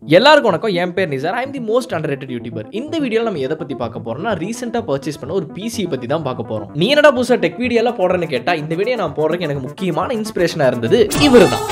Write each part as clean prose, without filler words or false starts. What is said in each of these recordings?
எல்லாருக்கும் வணக்கம். என் பேர் Nizar. I'm the most underrated YouTuber. இந்த வீடியோல நம்ம எதை பத்தி பார்க்க போறோம்னா ரீசெண்டா பர்ச்சேஸ் பண்ண ஒரு பிசி பத்தி தான் பார்க்க போறோம். நீ என்னடா புதுசா டெக் வீடியோ எல்லாம் போடுறேன்னு கேட்டா இந்த வீடியோ நான் போடுறதுக்கு எனக்கு முக்கியமான இன்ஸ்பிரேஷனா இருந்தது இவர்தான்.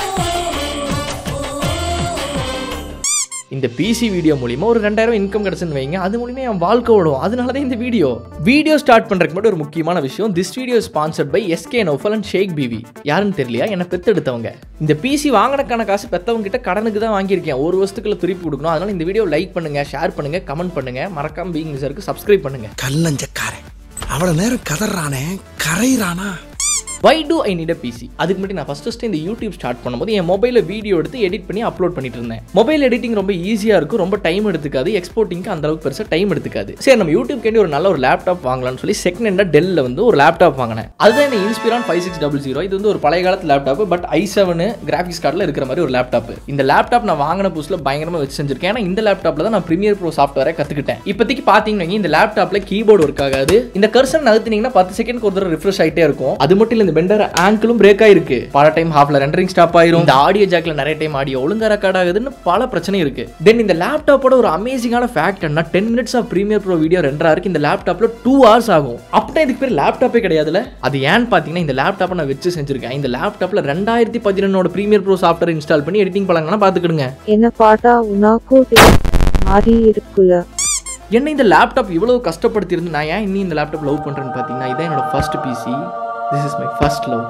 இந்த பிசி வீடியோ மூலியமா ஒரு 2000 இன்கம் கிடைச்சுன்னு வைங்க, அது மூலியமா என் வாழ்க்கை ஓடும். அதனால தான் இந்த வீடியோ ஸ்டார்ட் பண்றதுக்கு மட்டும் ஒரு முக்கியமான விஷயம். This video is sponsored by SK Naufal and Sheikh PV. யாருன்னு தெரியலையா? என்ன பெத்தெடுத்தவங்க. இந்த பிசி வாங்கினக்கான காசு பெத்தவங்க கிட்ட கடனுக்கு தான் வாங்கியிருக்கேன். ஒரு வருஷத்துக்குள்ள திருப்பி கொடுக்கணும். அதனால இந்த வீடியோ லைக் பண்ணுங்க, ஷேர் பண்ணுங்க, கமெண்ட் பண்ணுங்க, மறக்காம பீயிங் நிசாருக்கு சப்ஸ்கிரைப் பண்ணுங்க. கல்லஞ்சக்காரன் அவ்வளவு நேரம் கதறானே கரைறானா? Why do I need a PC? அதுக்கு முன்னாடி நான் ஃபர்ஸ்ட் இந்த யூடியூப் ஸ்டார்ட் பண்ணும்போது என் மொபைலில் வீடியோ எடுத்து எடிட் பண்ணி அப்லோட் பண்ணிட்டு இருந்தேன். மொபைல் எடிட்டிங் ரொம்ப ஈஸியாக இருக்கும், ரொம்ப டைம் எடுத்துக்காது, எக்ஸ்போர்ட்டிங்க்கு அந்த அளவுக்கு பெருசாக டைம் எடுத்துக்காது. சரி, நம்ம யூடியூப்க்கு ஒரு நல்ல ஒரு லேப்டாப் வாங்கலாம்னு சொல்லி செகண்ட் ஹேண்டாக டெல்லில் வந்து ஒரு லேப்டாப் வாங்கினேன். அதுதான் இந்த இன்ஸ்பிரான் 5600. இது வந்து ஒரு பழைய காலத்து லேப்டாப், பட் i7 கிராஃபிக்ஸ் கார்டில் இருக்கிற மாதிரி ஒரு லேப்டாப். இந்த லேப்டாப் நான் வாங்கின புதுசில் பயங்கரமாக வச்சு செஞ்சிருக்கேன். ஏன்னா இந்த லேப்டாப்பில் தான் நான் ப்ரீமியர் ப்ரோ சாஃப்ட்வேரை கற்றுக்கிட்டேன். இப்போதைக்கு பார்த்தீங்கன்னா இந்த லேப்டாப்பில் கீபோர்டு ஒர்க் ஆகாது. இந்த கர்சர் நகர்த்தினீங்கன்னா 10 செகண்ட் ஒரு தடவை ரிஃப்ரெஷ் ஆகிட்டே இருக்கும். அது மட்டும் இல்லை, இந்த பெண்டர் ஆங்கிளும் பிரேக் ஆயிருக்கு. பல டைம் ஹாஃப்ல ரெண்டரிங் ஸ்டாப் ஆயிரும். இந்த ஆடியோ ஜாக்ல நிறைய டைம் ஆடியோ ஒழுங்கா ரெக்கார்ட் ஆகுதுன்னு பல பிரச்சனை இருக்கு. தென் இந்த லேப்டாப்போட ஒரு அமேசிங்கான ஃபேக்ட் என்ன, 10 minutes of premiere pro video ரெண்டரா இருக்கு. இந்த லேப்டாப்ல 2 hours ஆகும். அப்படியே இதுக்கு பேர் லேப்டாப்பே கிடையாதுல. அது ஏன்னு பாத்தீங்கன்னா இந்த லேப்டாப்பை நான் வச்சு செஞ்சிருக்கேன். இந்த லேப்டாப்ல 2011 பிரீமியர் ப்ரோ சாஃப்ட்வேர் இன்ஸ்டால் பண்ணி எடிட்டிங் பண்ணலாம்னா பாத்துக்கிடுங்க. என்ன பாட்டா உனக்கு மாறி இருக்குல. என்ன இந்த லேப்டாப் இவ்வளவு கஷ்டப்படுத்தி இருந்து நான் ஏன் இன்னும் இந்த லேப்டாப் லவ் பண்றேன்னு பாத்தீங்கன்னா இதான் என்னோட first PC. This is my first love.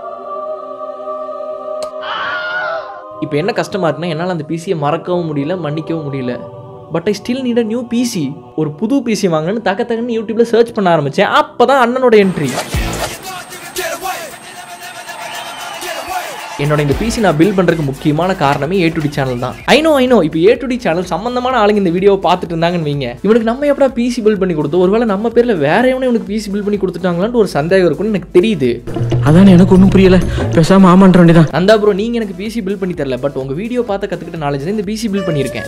இப்போ என்ன கஷ்டமா இருக்குன்னா என்னால் அந்த பிசியை மறக்கவும் முடியல, மன்னிக்கவும் முடியல. But I still need a new PC. ஒரு புது பிசி வாங்கணும்னு தக்கன்னு யூடியூப்ல சர்ச் பண்ண ஆரம்பிச்சேன். அப்பதான் அண்ணனோட என்ட்ரி. என்னோட இந்த பிசி நான் பில்ட் பண்றதுக்கு முக்கியமான காரணமே A2D சேனல் தான். ஐ நோ இப்போ A2D சேனல் சம்பந்தமான ஆளுங்க இந்த வீடியோவை பார்த்துட்டு இருந்தாங்கன்னு வைங்க, இவனுக்கு நம்ம எப்படா பிசி பில்ட் பண்ணி கொடுத்தோம், ஒருவேளை நம்ம பேர்ல வேற எவனே இவனுக்கு பிசி பில்ட் பண்ணி கொடுத்துட்டாங்களான்னு ஒரு சந்தேகம் இருக்குன்னு எனக்கு தெரியுது. அதானே எனக்கு ஒன்றும் புரியல, பேசாம ஆமான்ற வேண்டியதான். நந்தா ப்ரோ, நீங்க எனக்கு பிசி பில்ட் பண்ணி தரல, பட் உங்க வீடியோ பார்த்து கத்துக்கிட்ட நாலேஜ் இந்த பிசி பில்ட் பண்ணியிருக்கேன்.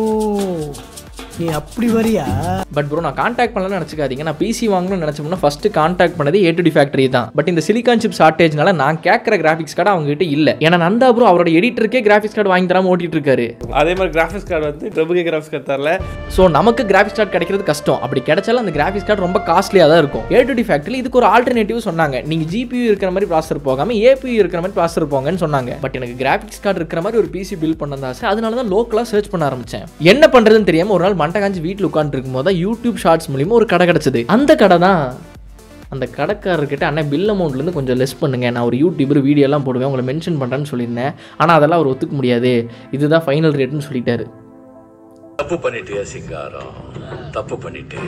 நீ அப்படி வரியா? பட் ப்ரோ, நான் கான்டாக்ட் பண்ணலன்னு நினச்சிக்காதீங்க. நான் பிசி வாங்கணும்னு நினச்சோம்னா ஃபர்ஸ்ட் கான்டாக்ட் பண்ணது A2D ஃபேக்டரி தான். பட் இந்த சிலிகான் சிப் ஷார்டேஜ்னால நான் கேட்குற கிராஃபிக்ஸ் கார்டு அவங்க கிட்ட இல்லை. ஏன்னா நந்தா ப்ரோ அவரோட எடிட்டருக்கே கிராஃபிக்ஸ் கார்டு வாங்கி தராம ஓட்டிட்டு இருக்காரு. அதே மாதிரி கிராஃபிக்ஸ் கார்டு வந்து பிரபுகே கிராஃபிக்ஸ் கார்டு தரல. ஸோ நமக்கு கிராஃபிக்ஸ் கார்டு கிடைக்கிறது கஷ்டம். அப்படி கிடைச்சாலும் அந்த கிராஃபிக்ஸ் கார்டு ரொம்ப காஸ்ட்லியாக தான் இருக்கும். A2D ஃபேக்டரி இதுக்கு ஒரு ஆல்டர்னேட்டிவ் சொன்னாங்க. நீங்கள் GPU இருக்கிற மாதிரி ப்ராசஸர் போகாம APU இருக்கிற மாதிரி ப்ராசஸர் போங்கன்னு சொன்னாங்க. பட் எனக்கு கிராஃபிக்ஸ் கார்டு இருக்கிற மாதிரி ஒரு பிசி பில்ட் பண்ணதா ஆசை. அதனால தான் லோக்கலாக சர்ச் பண்ண ஆரம்பிச்சேன். என்ன பண்ணுறதுன்னு தெரியாமல் ஒரு நாள் மண்டை காஞ்சி வீட்டில் உட்காந்து இருக்கும்போது யூடியூப் ஷார்ட்ஸ் மூலியமா ஒரு கடை கிடைச்சது. அந்த கடை தான். அந்த கடைக்காரர்கிட்ட அண்ணன் பில் அமௌண்ட்லேருந்து கொஞ்சம் லெஸ் பண்ணுங்க, நான் ஒரு யூடியூபர் வீடியோ எல்லாம் போடுவேன், உங்களை மென்ஷன் பண்ணுறேன்னு சொல்லியிருந்தேன். ஆனால் அதெல்லாம் அவர் ஒத்துக்க முடியாது, இதுதான் ஃபைனல் ரேட்னு சொல்லிட்டாரு. தப்பு பண்ணிட்டியா சிங்காரம், தப்பு பண்ணிட்டு.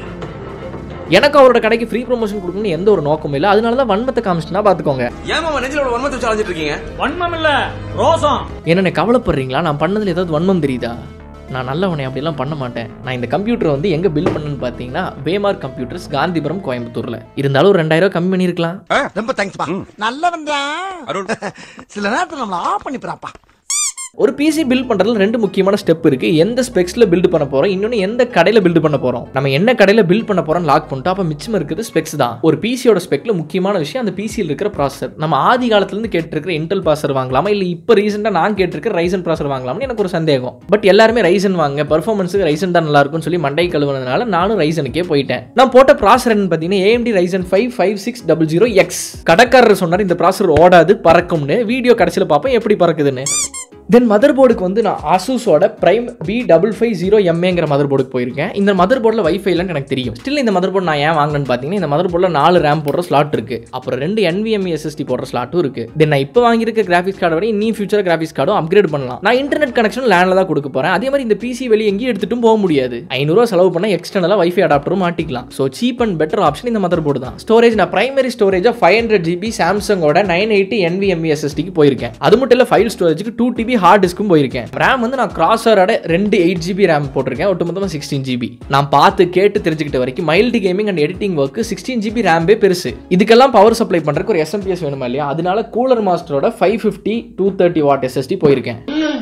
எனக்கு அவரோட கடைக்கு ஃப்ரீ ப்ரொமோஷன் கொடுக்கணும்னு எந்த ஒரு நோக்கமும் இல்லை. அதனால தான் வன்மத்தை காமிச்சுனா பார்த்துக்கோங்க. ஏமா நெஞ்சில வன்மத்தை சாதிச்சிட்டு இருக்கீங்க? வன்மம் இல்ல, ரோசம். என்ன கவலைப்படுறீங்களா? நான் பண்ணதுல ஏதாவது வன்மம் தெரியுதா? நான் நல்லவனை அப்படிலாம் பண்ண மாட்டேன். நான் இந்த கம்ப்யூட்டர் வந்து எங்கே பில்ட் பண்ணணும்னு பார்த்தீங்கன்னா WAYMARK கம்ப்யூட்டர்ஸ், காந்திபுரம், கோயம்புத்தூரில். இருந்தாலும் ஒரு 2000 கம்மி பண்ணியிருக்கலாம். ரொம்ப தேங்க்ஸ்பா, நல்லவன் தான். சில நேரத்தில் நம்மள ஆஃப் பண்ணிப்பறாப்பா. ஒரு பிசி பில்ட் பண்றதுல 2 முக்கியமான ஸ்டெப் இருக்கு. எந்த ஸ்பெக்ஸ்ல பில்ட் பண்ண போறோம், இன்னொன்னு எந்த கடையில பில்ட் பண்ண போறோம். நம்ம என்ன கடையில பில்ட் பண்ண போறோம் லாக் பண்ணிட்டோம், அப்ப மிச்சம் இருக்குது ஸ்பெக்ஸ் தான். ஒரு பிசியோட ஸ்பெக்ல முக்கியமான விஷயம் அந்த பிசியில் இருக்கிற ப்ராசஸர். நம்ம ஆதி காலத்துல இருந்து கேட்டிருக்கிற இன்டெல் ப்ராசஸர் வாங்கலாமா, இல்ல இப்ப ரீசெண்டா நான் கேட்டிருக்கிற ரைசன் ப்ராசஸர் வாங்கலாம்னு எனக்கு ஒரு சந்தேகம். பட் எல்லாருமே ரைசன் வாங்க, பெர்ஃபார்மன்ஸுக்கு ரைசன் தான் நல்லா இருக்கும்னு சொல்லி மண்டை கழுவுனதுனால நானும் ரைசனுக்கே போயிட்டேன். நான் போட்ட ப்ராசஸர் என்ன பார்த்தீங்கன்னா AMD Ryzen 5 5600X. கடைக்காரர் சொன்னார் இந்த ப்ராசஸர் ஓடாது, பறக்கும்னு. வீடியோ கடைசியில் பார்ப்பேன் எப்படி பறக்குதுன்னு. தென் மதர் போர்டுக்கு வந்து நான் அசூஸோட பிரைம் B550MAங்கிற மதர் போர்டுக்கு போயிருக்கேன். இந்த மதர் போர்டில் வைஃபை இல்லைன்னு எனக்கு தெரியும். ஸ்டில் இந்த மதர் போர்டு நான் ஏன் வாங்கினேன்னு பார்த்தீங்கன்னா இந்த மதர் போர்டில் 4 RAM போடுற ஸ்லாட் இருக்கு, அப்புறம் 2 NVMe SSD போடுற ஸ்லாட்டும் இருக்கு. தென் நான் இப்போ வாங்கியிருக்க கிராஃபிக்ஸ் கார்டை விட இன்னும் ஃபியூச்சர் கிராஃபிக்ஸ் கார்டும் அப்கிரேட் பண்ணலாம். நான் இன்டர்நெட் கனெக்ஷன் லேண்டில் தான் கொடுக்க போறேன். அதே மாதிரி இந்த பிசி வெளியே எங்கேயும் எடுத்துட்டும் போக முடியாது. 500 ரூபா செலவு பண்ண எக்ஸ்டர்னலாக வைஃபை அடாப்டரும் மாட்டிக்கலாம். So cheap and better option இந்த மதர் போர்டு தான். ஸ்டோரேஜ் நான் பிரைமரி ஸ்டோரேஜ் 500 GB சாம்சங்கோட 980 NVMe SSDக்கு போயிருக்கேன். அது மட்டும் இல்லை, ஃபைல் ஸ்டோரேஜுக்கு 2 TB ஹார்ட் டிஸ்க்கும் போயிருக்கேன். RAM வந்து நான் கிராஸரோட 2 8GB RAM போட்டிருக்கேன், ஒட்டுமொத்தமா 16 GB. நான் பார்த்து கேட்டு தெரிஞ்சுக்கிட்ட வரைக்கும் mild gaming and editing work 16 GB RAM பெருசு. இதுக்கெல்லாம் பவர் சப்ளை பண்றதுக்கு ஒரு SMPS வேணுமா இல்லையா? அதனால கூலர் மாஸ்டரோட 550 230 வாட் SSD போயிருக்கேன்.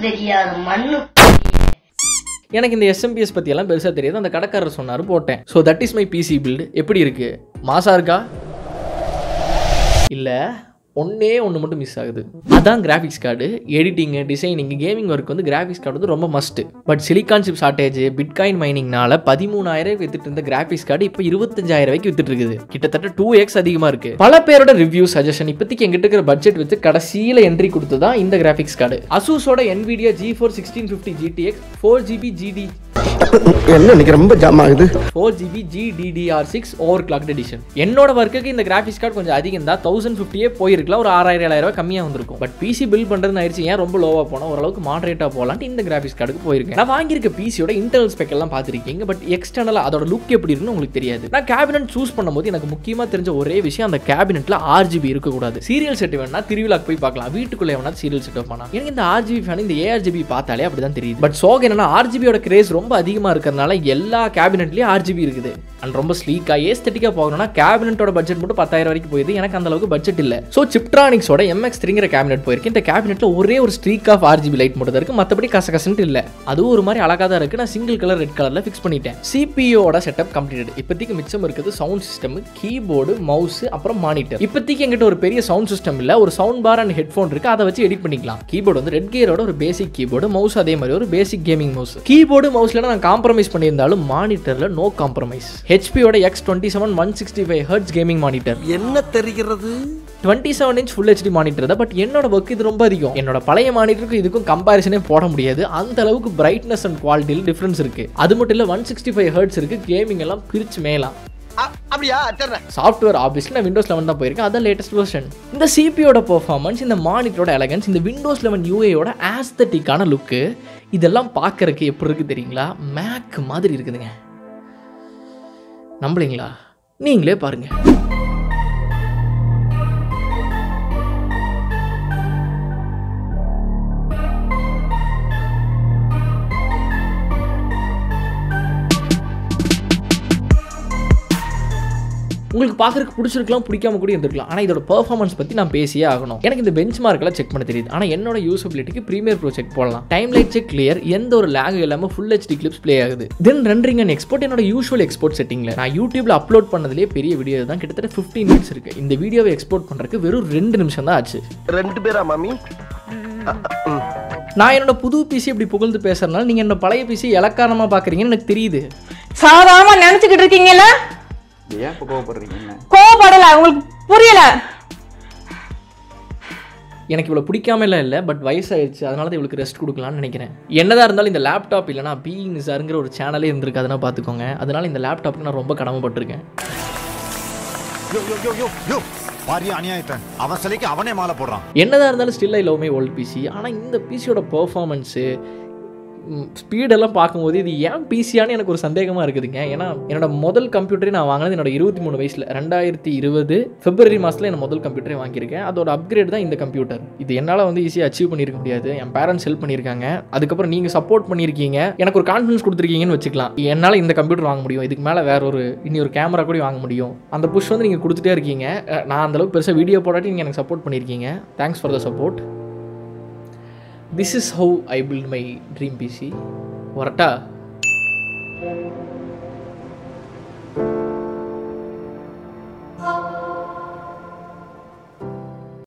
எனக்கு இந்த SMPS பத்தி எல்லாம் பெருசா தெரியாது. அந்த கடைக்காரர் சொன்னாரு, போட்டேன். So that is my PC build. எப்படி இருக்கு? மாசா இருக்கா? இல்ல ஒன்று மட்டும் மிஸ் ஆகுது. அதான் graphics card. Editing, designing, gaming work வந்து கிராஃபிக்ஸ் கார்டு வந்து ரொம்ப must. But silicon chip shortage, bitcoin மைனிங்னால 13,000 வித்துட்டு இருந்த கிராஃபிக்ஸ் கார்டு இப்போ 25,000 வித்துட்டு இருக்குது. கிட்டத்தட்ட 2x அதிகமா இருக்கு. பல பேரோட ரிவ்யூ சஜஷன் இப்போதைக்கு எங்கிட்ட இருக்கிற பட்ஜெட் வச்சு கடைசியில என்ட்ரி கொடுத்ததான் இந்த கிராஃபிக்ஸ் கார்டு. அசூஸோட NVIDIA GeForce 1650 GTX 4GB GD என்ன இன்னைக்கு ரொம்ப ஜாம் ஆகுது. 4GB GDDR6 ஓவர்க்ளாக்ட் edition. என்னோட வர்க்குக்கு இந்த கிராஃபிக்ஸ் கார்டு கொஞ்சம் அதிகம் தான். 1050 போயிருக்கலாம், ஒரு 6,000-7,000 கம்மியாக வந்திருக்கும். பட் பிசி பில்ட் பண்ணுறது ஆயிடுச்சு. ஏன் ரொம்ப லோவாக போனால் ஓரளவுக்கு மாடரேட்டாக போகலான்ட்டு இந்த கிராஃபிக்ஸ் கார்டுக்கு போயிருக்கேன். நான் வாங்கியிருக்க பிசியோட இன்டர்னல் ஸ்பெக் எல்லாம் பார்த்துருக்கீங்க. பட் எக்ஸ்டர்னலாக அதோட லுக் எப்படி இருக்குன்னு உங்களுக்கு தெரியாது. நான் கேபினட் சூஸ் பண்ணும்போது எனக்கு முக்கியமாக தெரிஞ்ச ஒரே விஷயம், அந்த கேபினெட்டில் RGB இருக்கக்கூடாது. சீரியல் செட் வேணா திருவிழாக்கு போய் பார்க்கலாம், வீட்டுக்குள்ளே வேணா சீரியல் செட் பண்ணலாம். எனக்கு இந்த RGB ஃபேன், இந்த ARGB பார்த்தாலே அப்படி தான் தெரியுது. பட் சோக என்னன்னா RGBயோட கிரேஸ் ரொம்ப அதிகமாக இருக்கிறதுனால எல்லா கேபினெட்லயும் RGB இருக்குது. அண்ட் ரொம்ப ஸ்லீக்கா ஏஸ்தெட்டிக்கா போகணும்னா கேபினெட்டோட பட்ஜெட் மட்டும் 10,000 வரைக்கும் போயிடுது. எனக்கு அந்த அளவுக்கு பட்ஜெட் இல்ல. ஸோ சிப்ட்ரானிக்ஸோட MX3ங்கிற கேபினெட் போயிருக்கு. இந்த கேபினெட்ல ஒரே ஒரு ஸ்ட்ரீக் ஆஃப் RGB லைட் மட்டும் தான் இருக்கு, மற்றபடி கசகசன்ட்டு இல்ல. அதுவும் ஒரு மாதிரி அழகா தான் இருக்கு. நான் சிங்கிள் கலர் ரெட் கலர்ல ஃபிக்ஸ் பண்ணிட்டேன். CPUவோட செட்டப் கம்ப்ளீட்டட். இப்போதைக்கு மிச்சம் இருக்குது சவுண்ட் சிஸ்டம், கீபோர்டு, மவுஸ், அப்புறம் மானிட்டர். இப்போதைக்கு எங்கிட்ட ஒரு பெரிய சவுண்ட் சிஸ்டம் இல்ல, ஒரு சவுண்ட் பார் அண்ட் ஹெட்ஃபோன் இருக்கு. அதை வச்சு எடிட் பண்ணிக்கலாம். கீபோர்டு வந்து ரெட் கியரோட ஒரு பேசிக் கீபோர்டு, மவுஸ் அதே மாதிரி ஒரு பேசிக் கேமிங் மவுஸ். கீபோர்டு மவுஸ்ல நான் காம்ப்ரமைஸ் பண்ணியிருந்தாலும் மானிட்டர்ல நோ காம்ப்ரமைஸ். HPயோட X27 165Hz கேமிங் மானிட்டர். என்ன தெரிகிறது? 27 இன்ச் ஃபுல் HD மானிட்டர் தான். பட் என்னோட ஒர்க் இது ரொம்ப அதிகம். என்னோட பழைய மானிட்டருக்கு இதுக்கும் கம்பேரிசனே போட முடியாது. அந்த அளவுக்கு பிரைட்னஸ் அண்ட் குவாலிட்டியில் டிஃபரன்ஸ் இருக்கு. அது மட்டும் இல்ல 165Hz இருக்கு. கேமிங் எல்லாம் பிரிச்சு மேலாம். அப்படியா? சாஃப்ட்வேர் ஆப்வியஸ்லி நான் Windows 11 தான் போயிருக்கேன். அதான் லேட்டஸ்ட் வெர்ஷன். இந்த CPUயோட பெர்ஃபார்மன்ஸ், இந்த மானிட்டரோட எலகன்ஸ், இந்த Windows 11 UIயோட ஆஸ்தட்டிக்கான லுக்கு, இதெல்லாம் பார்க்கறதுக்கு எப்படி இருக்கு தெரியுங்களா? மேக் மாதிரி இருக்குதுங்க. நம்புறீங்களா? நீங்களே பாருங்க. உங்களுக்கு பார்க்கறதுக்கு பிடிச்சிருக்கலாம், பிடிக்காம கூட இருந்திருக்கலாம். ஆனால் இதோட பெர்ஃபார்மன்ஸ் பற்றி நான் பேசியே ஆகணும். எனக்கு இந்த பெஞ்ச் மார்க்கெல்லாம் செக் பண்ண தெரியுது. ஆனால் என்னோட யூசபிலிட்டிக்கு ப்ரீமியர் ப்ரோ செக் போடலாம். டைம் லைட் செக் கிளியர், எந்த ஒரு லேக் இல்லாமல் ஃபுல் HD கிளிப்ஸ் ப்ளே ஆகுது. தென் ரெண்டரிங் அண்ட் எக்ஸ்போர்ட் என்னோட யூஷுவல் எக்ஸ்போர்ட் செட்டிங்கில் நான் யூடியூப்ல அப்லோட் பண்ணதுலேயே பெரிய வீடியோ தான். கிட்டத்தட்ட 15 மினிட்ஸ் இருக்கு. இந்த வீடியோவை எக்ஸ்போர்ட் பண்ணுறதுக்கு வெறும் 2 நிமிஷம் தான் ஆச்சு. 2 பேரா மாமி? நான் என்னோட புது பிசி இப்படி புகழ்ந்து பேசுறதுனால நீங்க என்னோட பழைய பிசி இலக்காரமா பாக்குறீங்கன்னு எனக்கு தெரியுது. சாதாரணமா நினைச்சுக்கிட்டு இருக்கீங்கல்ல? ஏன் கோவப்படுறீங்க? கோவப்படல, உங்களுக்கு புரியல. எனக்கு இவ்வளோ பிடிக்காம இல்லை, பட் வயசாயிடுச்சு. அதனால தான் இவளுக்கு ரெஸ்ட் கொடுக்கலாம்னு நினைக்கிறேன். என்னதான் இருந்தாலும் இந்த லேப்டாப் இல்லைனா Nizarங்கிற ஒரு சேனலே இருந்திருக்கு. அதனால் பார்த்துக்கோங்க. அதனால இந்த லேப்டாப்புக்கு நான் ரொம்ப கடமைப்பட்டிருக்கேன். அவன் சிலைக்கு அவனே மாலை போடுறான். என்னதான் இருந்தாலும் still I love my old PC. ஆனால் இந்த பிசியோட பெர்ஃபார்மன்ஸு, ஸ்பீடெல்லாம் பார்க்கும்போது இது ஏன் பிசியானு எனக்கு ஒரு சந்தேகமாக இருக்குதுங்க. ஏன்னா என்னோட முதல் கம்ப்யூட்டரே நான் வாங்கினது என்னோட 23 வயசில் 2020 பிப்ரவரி மாதத்தில் என்னோட முதல் கம்ப்யூட்டரே வாங்கியிருக்கேன். அதோட அப்கிரேட் தான் இந்த கம்ப்யூட்டர். இது என்னால் வந்து ஈஸியாக அச்சீவ் பண்ணியிருக்க முடியாது. என் பேரண்ட்ஸ் ஹெல்ப் பண்ணியிருக்காங்க. அதுக்கப்புறம் நீங்கள் சப்போர்ட் பண்ணியிருக்கீங்க, எனக்கு ஒரு கான்ஃபிடன்ஸ் கொடுத்துருக்கீங்கன்னு வச்சுக்கலாம். என்னால் இந்த கம்ப்யூட்டர் வாங்க முடியும். இதுக்கு மேலே வேற இனி ஒரு கேமரா கூட வாங்க முடியும். அந்த புஷ் வந்து நீங்கள் கொடுத்துட்டே இருக்கீங்க. நான் அந்தளவுக்கு பெருசாக வீடியோ போடாட்டி நீங்கள் எனக்கு சப்போர்ட் பண்ணியிருக்கீங்க. Thanks for the support. This is how I build my dream PC. Varatta.